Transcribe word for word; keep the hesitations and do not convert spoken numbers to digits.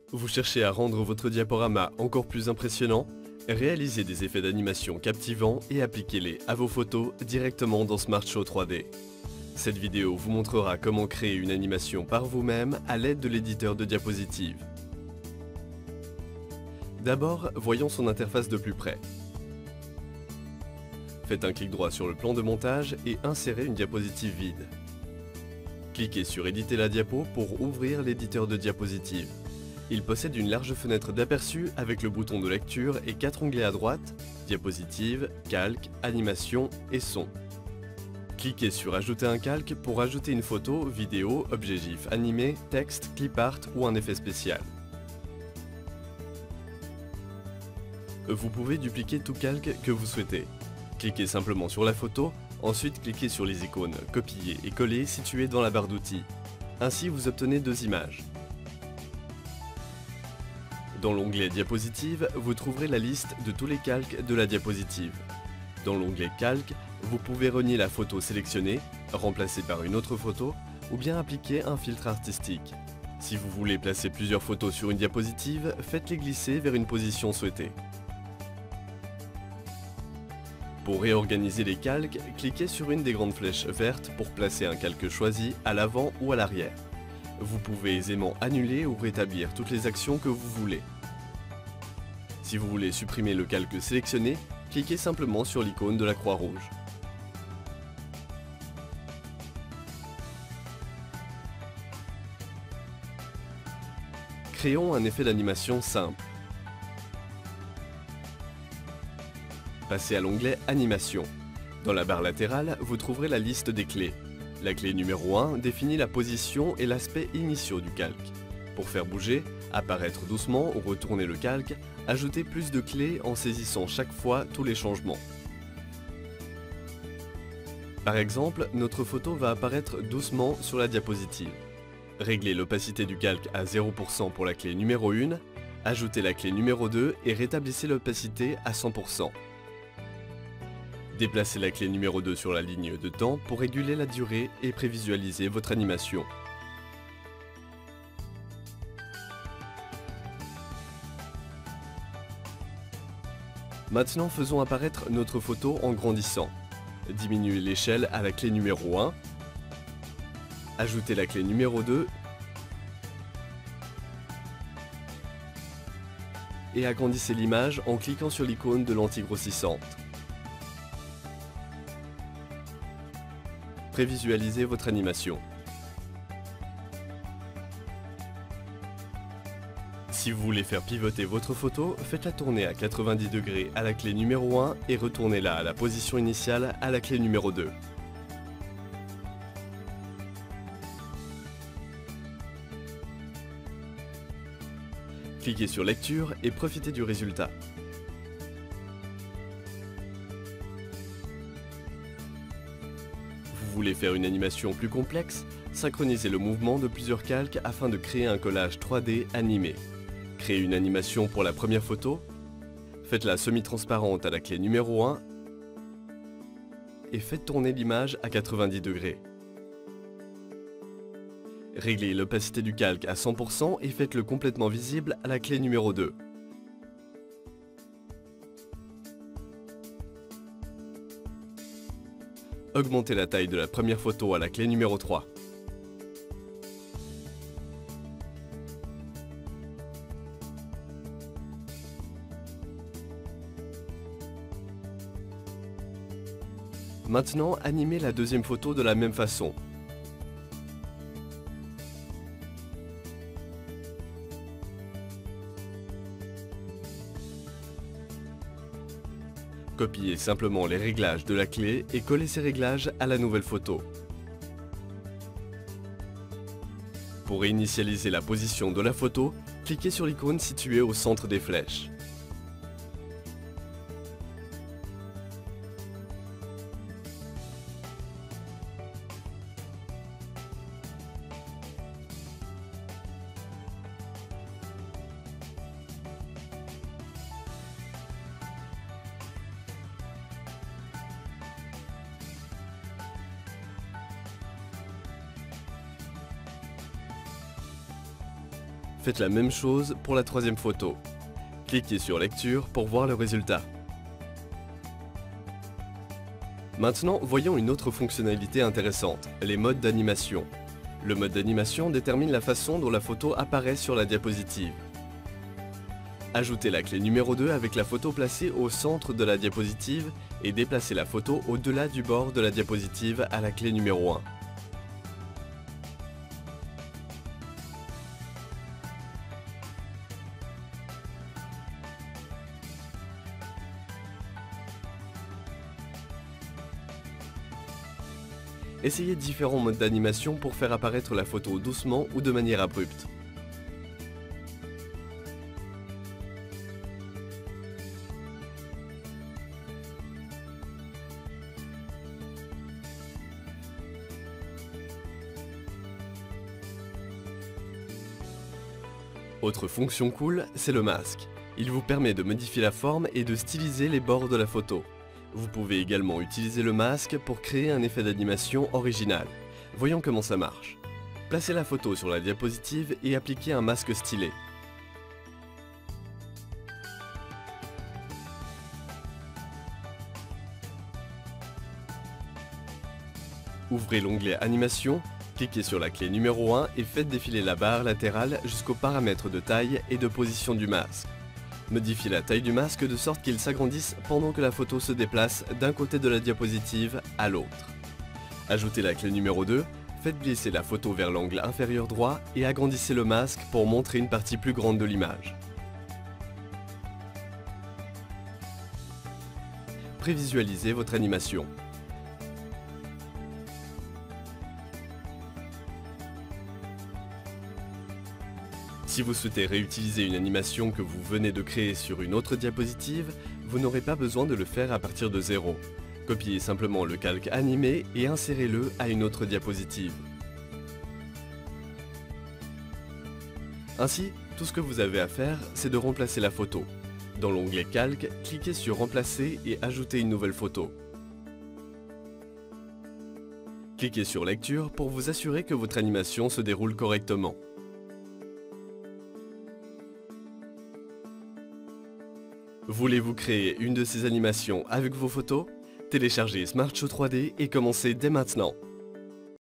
Vous cherchez à rendre votre diaporama encore plus impressionnant? Réalisez des effets d'animation captivants et appliquez-les à vos photos directement dans SmartShow trois D. Cette vidéo vous montrera comment créer une animation par vous-même à l'aide de l'éditeur de diapositives. D'abord, voyons son interface de plus près. Faites un clic droit sur le plan de montage et insérez une diapositive vide. Cliquez sur Éditer la diapo pour ouvrir l'éditeur de diapositives. Il possède une large fenêtre d'aperçu avec le bouton de lecture et quatre onglets à droite, Diapositive, Calque, Animation et Son. Cliquez sur Ajouter un calque pour ajouter une photo, vidéo, objet GIF animé, texte, clip art ou un effet spécial. Vous pouvez dupliquer tout calque que vous souhaitez. Cliquez simplement sur la photo, ensuite cliquez sur les icônes Copier et Coller situées dans la barre d'outils. Ainsi vous obtenez deux images. Dans l'onglet Diapositive, vous trouverez la liste de tous les calques de la diapositive. Dans l'onglet Calque, vous pouvez renier la photo sélectionnée, remplacer par une autre photo ou bien appliquer un filtre artistique. Si vous voulez placer plusieurs photos sur une diapositive, faites-les glisser vers une position souhaitée. Pour réorganiser les calques, cliquez sur une des grandes flèches vertes pour placer un calque choisi à l'avant ou à l'arrière. Vous pouvez aisément annuler ou rétablir toutes les actions que vous voulez. Si vous voulez supprimer le calque sélectionné, cliquez simplement sur l'icône de la croix rouge. Créons un effet d'animation simple. Passez à l'onglet Animation. Dans la barre latérale, vous trouverez la liste des clés. La clé numéro un définit la position et l'aspect initiaux du calque. Pour faire bouger, apparaître doucement ou retourner le calque, ajoutez plus de clés en saisissant chaque fois tous les changements. Par exemple, notre photo va apparaître doucement sur la diapositive. Réglez l'opacité du calque à zéro pour cent pour la clé numéro un, ajoutez la clé numéro deux et rétablissez l'opacité à cent pour cent. Déplacez la clé numéro deux sur la ligne de temps pour réguler la durée et prévisualiser votre animation. Maintenant, faisons apparaître notre photo en grandissant. Diminuez l'échelle à la clé numéro un. Ajoutez la clé numéro deux. Et agrandissez l'image en cliquant sur l'icône de lentille grossissante. Prévisualisez votre animation. Si vous voulez faire pivoter votre photo, faites-la tourner à quatre-vingt-dix degrés à la clé numéro un et retournez-la à la position initiale à la clé numéro deux. Cliquez sur Lecture et profitez du résultat. Vous voulez faire une animation plus complexe? Synchronisez le mouvement de plusieurs calques afin de créer un collage trois D animé. Créez une animation pour la première photo. Faites-la semi-transparente à la clé numéro un et faites tourner l'image à quatre-vingt-dix degrés. Réglez l'opacité du calque à cent pour cent et faites-le complètement visible à la clé numéro deux. Augmentez la taille de la première photo à la clé numéro trois. Maintenant, animez la deuxième photo de la même façon. Copiez simplement les réglages de la clé et collez ces réglages à la nouvelle photo. Pour réinitialiser la position de la photo, cliquez sur l'icône située au centre des flèches. Faites la même chose pour la troisième photo. Cliquez sur Lecture pour voir le résultat. Maintenant, voyons une autre fonctionnalité intéressante, les modes d'animation. Le mode d'animation détermine la façon dont la photo apparaît sur la diapositive. Ajoutez la clé numéro deux avec la photo placée au centre de la diapositive et déplacez la photo au-delà du bord de la diapositive à la clé numéro un. Essayez différents modes d'animation pour faire apparaître la photo doucement ou de manière abrupte. Autre fonction cool, c'est le masque. Il vous permet de modifier la forme et de styliser les bords de la photo. Vous pouvez également utiliser le masque pour créer un effet d'animation original. Voyons comment ça marche. Placez la photo sur la diapositive et appliquez un masque stylé. Ouvrez l'onglet Animation, cliquez sur la clé numéro un et faites défiler la barre latérale jusqu'aux paramètres de taille et de position du masque. Modifiez la taille du masque de sorte qu'il s'agrandisse pendant que la photo se déplace d'un côté de la diapositive à l'autre. Ajoutez la clé numéro deux, faites glisser la photo vers l'angle inférieur droit et agrandissez le masque pour montrer une partie plus grande de l'image. Prévisualisez votre animation. Si vous souhaitez réutiliser une animation que vous venez de créer sur une autre diapositive, vous n'aurez pas besoin de le faire à partir de zéro. Copiez simplement le calque animé et insérez-le à une autre diapositive. Ainsi, tout ce que vous avez à faire, c'est de remplacer la photo. Dans l'onglet Calque, cliquez sur Remplacer et ajoutez une nouvelle photo. Cliquez sur Lecture pour vous assurer que votre animation se déroule correctement. Voulez-vous créer une de ces animations avec vos photos? Téléchargez SmartShow trois D et commencez dès maintenant.